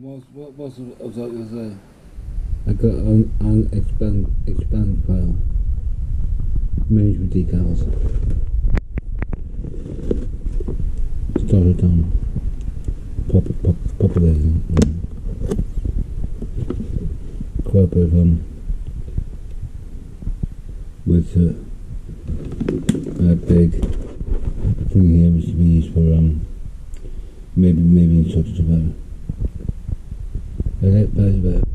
What's I was going to say? I got an expand file. Management decals. Started on populating. Cooperative with that big thing here which to be used for maybe instructions about it. But